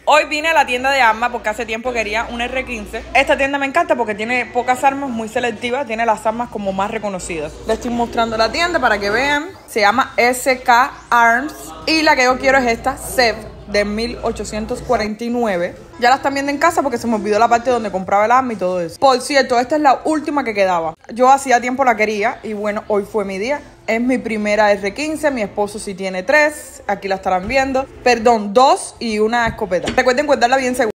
Hoy vine a la tienda de armas porque hace tiempo quería un R15. Esta tienda me encanta porque tiene pocas armas, muy selectivas. Tiene las armas como más reconocidas. Les estoy mostrando la tienda para que vean. Se llama SK Arms. Y la que yo quiero es esta, SEV, de 1849. Ya la están viendo en casa porque se me olvidó la parte donde compraba el arma y todo eso. Por cierto, esta es la última que quedaba. Yo hacía tiempo la quería y bueno, hoy fue mi día. Es mi primera R15, mi esposo sí tiene 3. Aquí la estarán viendo. Perdón, 2 y una escopeta. Recuerden guardarla bien segura.